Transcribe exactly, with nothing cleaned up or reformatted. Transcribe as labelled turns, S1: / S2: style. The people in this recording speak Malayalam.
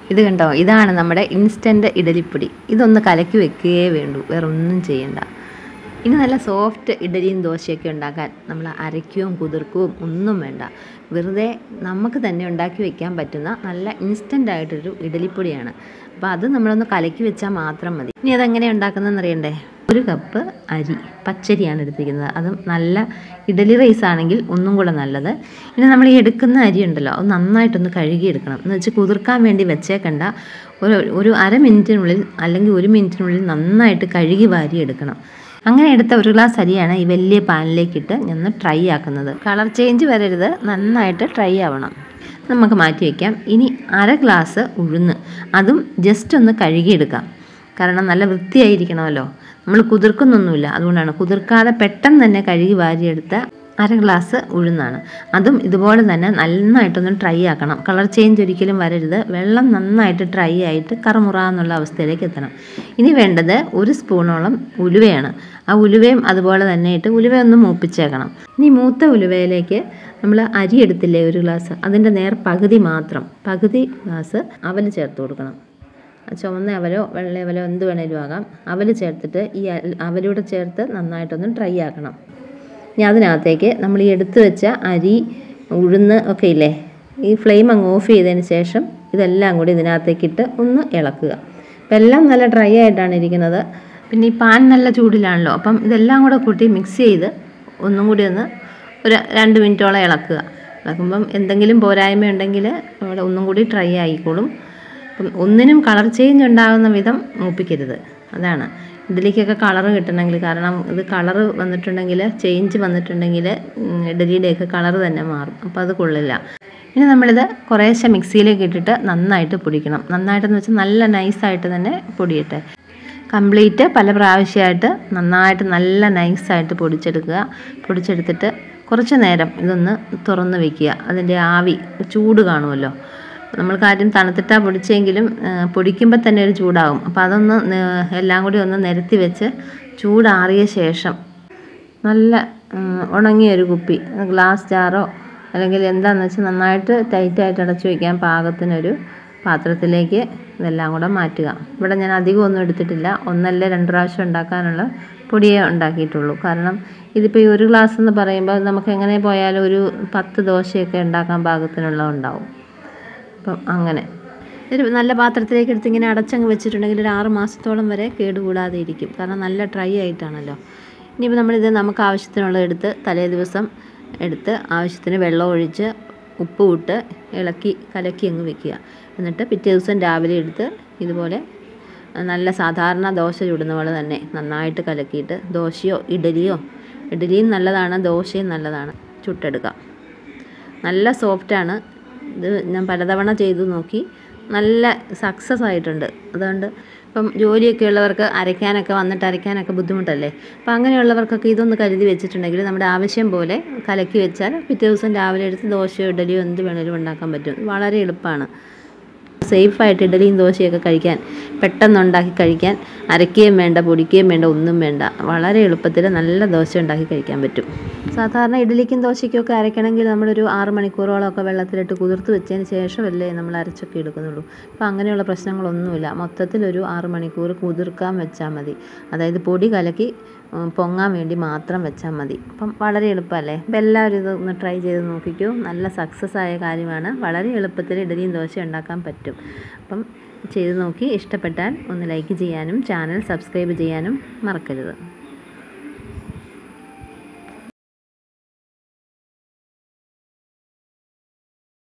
S1: ഇത് കണ്ടോ, ഇതാണ് നമ്മുടെ ഇൻസ്റ്റൻറ്റ് ഇഡലിപ്പൊടി. ഇതൊന്ന് കലക്കി വെക്കുകയേ വേണ്ടൂ, വേറെ ഒന്നും ചെയ്യണ്ട. ഇനി നല്ല സോഫ്റ്റ് ഇഡലിയും ദോശയൊക്കെ ഉണ്ടാക്കാൻ നമ്മൾ അരയ്ക്കുകയും കുതിർക്കുകയും ഒന്നും വേണ്ട. വെറുതെ നമുക്ക് തന്നെ ഉണ്ടാക്കി വെക്കാൻ പറ്റുന്ന നല്ല ഇൻസ്റ്റൻ്റ് ആയിട്ടൊരു ഇഡലിപ്പൊടിയാണ്. അപ്പോൾ അത് നമ്മളൊന്ന് കലക്കി വെച്ചാൽ മാത്രം മതി. ഇനി അതെങ്ങനെയാണ് ഉണ്ടാക്കുന്നതെന്ന് അറിയണ്ടേ? ഒരു കപ്പ് അരി, പച്ചരിയാണ് എടുത്തിരിക്കുന്നത്. അതും നല്ല ഇഡലി റൈസ് ആണെങ്കിൽ ഒന്നും കൂടെ നല്ലത്. ഇനി നമ്മൾ ഈ എടുക്കുന്ന അരി ഉണ്ടല്ലോ, അത് നന്നായിട്ടൊന്ന് കഴുകിയെടുക്കണം. എന്ന് വെച്ച് കുതിർക്കാൻ വേണ്ടി വെച്ചേക്കണ്ട. ഒരു ഒരു അര മിനിറ്റിനുള്ളിൽ അല്ലെങ്കിൽ ഒരു മിനിറ്റിനുള്ളിൽ നന്നായിട്ട് കഴുകി വാരി എടുക്കണം. അങ്ങനെ എടുത്ത ഒരു ഗ്ലാസ് അരിയാണ് ഈ വലിയ പാനിലേക്കിട്ട് ഞാൻ ട്രൈ ആക്കുന്നത്. കളർ ചേഞ്ച് വരരുത്, നന്നായിട്ട് ട്രൈ ആവണം. നമുക്ക് മാറ്റി വയ്ക്കാം. ഇനി അര ഗ്ലാസ് ഉഴുന്ന്, അതും ജസ്റ്റ് ഒന്ന് കഴുകിയെടുക്കാം. കാരണം നല്ല വൃത്തിയായിരിക്കണമല്ലോ, നമ്മൾ കുതിർക്കുന്നൊന്നുമില്ല. അതുകൊണ്ടാണ് കുതിർക്കാതെ പെട്ടെന്ന് തന്നെ കഴുകി വാരിയെടുത്ത അര ഗ്ലാസ് ഉഴുന്നാണ്. അതും ഇതുപോലെ തന്നെ നന്നായിട്ടൊന്ന് ട്രൈ ആക്കണം. കളർ ചേഞ്ച് ഒരിക്കലും വരരുത്. വെള്ളം നന്നായിട്ട് ഡ്രൈ ആയിട്ട് കറുമുറ എന്നുള്ള അവസ്ഥയിലേക്ക് എത്തണം. ഇനി വേണ്ടത് ഒരു സ്പൂണോളം ഉലുവയാണ്. ആ ഉലുവയും അതുപോലെ തന്നെ ഇട്ട് ഉലുവയൊന്ന് മൂപ്പിച്ചേക്കണം. ഇനി മൂത്ത ഉലുവയിലേക്ക് നമ്മൾ അരി എടുത്തില്ലേ ഒരു ഗ്ലാസ്, അതിൻ്റെ നേർ പകുതി മാത്രം, പകുതി ഗ്ലാസ് അവൽ ചേർത്ത് കൊടുക്കണം. ചുവന്ന അവലോ വെള്ള അവലോ എന്ത് വേണേലും ആകാം. അവൽ ചേർത്തിട്ട് ഈ അവലൂടെ ചേർത്ത് നന്നായിട്ടൊന്ന് ഡ്രൈ ആക്കണം. ഇനി അതിനകത്തേക്ക് നമ്മൾ ഈ എടുത്തു വെച്ച അരി, ഉഴുന്ന് ഒക്കെ ഇല്ലേ, ഈ ഫ്ലെയിം അങ്ങ് ഓഫ് ചെയ്തതിന് ശേഷം ഇതെല്ലാം കൂടി ഇതിനകത്തേക്കിട്ട് ഒന്ന് ഇളക്കുക. അപ്പം എല്ലാം നല്ല ഡ്രൈ ആയിട്ടാണ് ഇരിക്കുന്നത്. പിന്നെ ഈ പാൻ നല്ല ചൂടിലാണല്ലോ, അപ്പം ഇതെല്ലാം കൂടെ കൂട്ടി മിക്സ് ചെയ്ത് ഒന്നും കൂടി ഒന്ന് ഒരു രണ്ട് മിനിറ്റോളം ഇളക്കുക. ഇളക്കുമ്പം എന്തെങ്കിലും പോരായ്മ ഉണ്ടെങ്കിൽ അവിടെ ഒന്നും കൂടി ഡ്രൈ ആയിക്കോളും. അപ്പം ഒന്നിനും കളർ ചേഞ്ച് ഉണ്ടാകുന്ന വിധം മൂപ്പിക്കരുത്. അതാണ് ഇഡലിക്കൊക്കെ കളറ് കിട്ടണമെങ്കിൽ. കാരണം ഇത് കളറ് വന്നിട്ടുണ്ടെങ്കിൽ, ചേഞ്ച് വന്നിട്ടുണ്ടെങ്കിൽ ഇഡലിയുടെയൊക്കെ കളറ് തന്നെ മാറും. അപ്പോൾ അത് കൊള്ളില്ല. ഇനി നമ്മളിത് കുറേശ്ശെ മിക്സിയിലേക്ക് ഇട്ടിട്ട് നന്നായിട്ട് പൊടിക്കണം. നന്നായിട്ടെന്ന് വെച്ചാൽ നല്ല നൈസായിട്ട് തന്നെ പൊടിയട്ടെ. കംപ്ലീറ്റ് പല പ്രാവശ്യമായിട്ട് നന്നായിട്ട് നല്ല നൈസായിട്ട് പൊടിച്ചെടുക്കുക. പൊടിച്ചെടുത്തിട്ട് കുറച്ച് നേരം ഇതൊന്ന് തുറന്ന് വയ്ക്കുക. അതിൻ്റെ ആവി, ചൂട് കാണുമല്ലോ. നമ്മൾ കാര്യം തണുത്തിട്ടാണ് പൊടിച്ചെങ്കിലും പൊടിക്കുമ്പോൾ തന്നെ ഒരു ചൂടാകും. അപ്പോൾ അതൊന്ന് എല്ലാം കൂടി ഒന്ന് നിരത്തി വെച്ച് ചൂടാറിയ ശേഷം നല്ല ഉണങ്ങിയൊരു കുപ്പി, ഗ്ലാസ് ജാറോ അല്ലെങ്കിൽ എന്താണെന്ന് വെച്ചാൽ നന്നായിട്ട് ടൈറ്റായിട്ട് അടച്ചു വയ്ക്കാൻ പാകത്തിനൊരു പാത്രത്തിലേക്ക് ഇതെല്ലാം കൂടെ മാറ്റുക. ഇവിടെ ഞാൻ അധികം ഒന്നും എടുത്തിട്ടില്ല. ഒന്നല്ല രണ്ട് പ്രാവശ്യം ഉണ്ടാക്കാനുള്ള പൊടിയേ ഉണ്ടാക്കിയിട്ടുള്ളൂ. കാരണം ഇതിപ്പോൾ ഈ ഒരു ഗ്ലാസ് എന്ന് പറയുമ്പോൾ നമുക്ക് എങ്ങനെ പോയാലും ഒരു പത്ത് ദോശയൊക്കെ ഉണ്ടാക്കാൻ പാകത്തിനുള്ള ഉണ്ടാവും. അപ്പം അങ്ങനെ ഒരു നല്ല പാത്രത്തിലേക്ക് എടുത്ത് ഇങ്ങനെ അടച്ചങ്ങ് വെച്ചിട്ടുണ്ടെങ്കിൽ ഒരു ആറ് മാസത്തോളം വരെ കേടുകൂടാതെ ഇരിക്കും. കാരണം നല്ല ഡ്രൈ ആയിട്ടാണല്ലോ. ഇനിയിപ്പോൾ നമ്മളിത് നമുക്ക് ആവശ്യത്തിനുള്ളത് എടുത്ത് തലേ ദിവസം എടുത്ത് ആവശ്യത്തിന് വെള്ളം ഒഴിച്ച് ഉപ്പ് ഇട്ട് ഇളക്കി കലക്കി അങ്ങ് വെക്കുക. എന്നിട്ട് പിറ്റേ ദിവസം രാവിലെ എടുത്ത് ഇതുപോലെ നല്ല സാധാരണ ദോശ ചുടുന്ന പോലെ തന്നെ നന്നായിട്ട് കലക്കിയിട്ട് ദോശയോ ഇഡലിയോ, ഇഡലിയും നല്ലതാണ് ദോശയും നല്ലതാണ്, ചുട്ടെടുക്കാം. നല്ല സോഫ്റ്റാണ്. ഇത് ഞാൻ പലതവണ ചെയ്തു നോക്കി, നല്ല സക്സസ് ആയിട്ടുണ്ട്. അതുകൊണ്ട് ഇപ്പം ജോലിയൊക്കെ ഉള്ളവർക്ക് അരയ്ക്കാനൊക്കെ വന്നിട്ട് അരയ്ക്കാനൊക്കെ ബുദ്ധിമുട്ടല്ലേ. അപ്പം അങ്ങനെയുള്ളവർക്കൊക്കെ ഇതൊന്ന് കരുതി വെച്ചിട്ടുണ്ടെങ്കിൽ നമ്മുടെ ആവശ്യം പോലെ കലക്കി വെച്ചാൽ പിറ്റേ ദിവസം രാവിലെ എടുത്ത് ദോശയോ ഇഡലിയോ എന്ത് വേണേലും ഉണ്ടാക്കാൻ പറ്റും. വളരെ എളുപ്പമാണ്. സേഫായിട്ട് ഇഡലിയും ദോശയൊക്കെ കഴിക്കാൻ, പെട്ടെന്ന് ഉണ്ടാക്കി കഴിക്കാൻ, അരയ്ക്കുകയും വേണ്ട പൊടിക്കുകയും വേണ്ട ഒന്നും വേണ്ട. വളരെ എളുപ്പത്തിൽ നല്ല ദോശ ഉണ്ടാക്കി കഴിക്കാൻ പറ്റും. സാധാരണ ഇഡലിക്കും ദോശയ്ക്കൊക്കെ അരയ്ക്കണമെങ്കിൽ നമ്മളൊരു ആറ് മണിക്കൂറോളമൊക്കെ വെള്ളത്തിലിട്ട് കുതിർത്ത് വെച്ചതിന് ശേഷമല്ലേ നമ്മൾ അരച്ചൊക്കെ എടുക്കുന്നുള്ളൂ. അപ്പോൾ അങ്ങനെയുള്ള പ്രശ്നങ്ങളൊന്നുമില്ല. മൊത്തത്തിലൊരു ആറ് മണിക്കൂർ കുതിർക്കാൻ വെച്ചാൽ മതി. അതായത് പൊടി കലക്കി പൊങ്ങാൻ വേണ്ടി മാത്രം വെച്ചാൽ മതി. അപ്പം വളരെ എളുപ്പമല്ലേ. അപ്പോൾ എല്ലാവരും ഇതൊന്ന് ട്രൈ ചെയ്ത് നോക്കിക്കോ. നല്ല സക്സസ് ആയ കാര്യമാണ്. വളരെ എളുപ്പത്തിൽ ഇഡലിയും ദോശ ഉണ്ടാക്കാൻ പറ്റും. അപ്പം ചെയ്ത് നോക്കി ഇഷ്ടപ്പെട്ടാൽ ഒന്ന് ലൈക്ക് ചെയ്യാനും ചാനൽ സബ്സ്ക്രൈബ് ചെയ്യാനും മറക്കരുത്.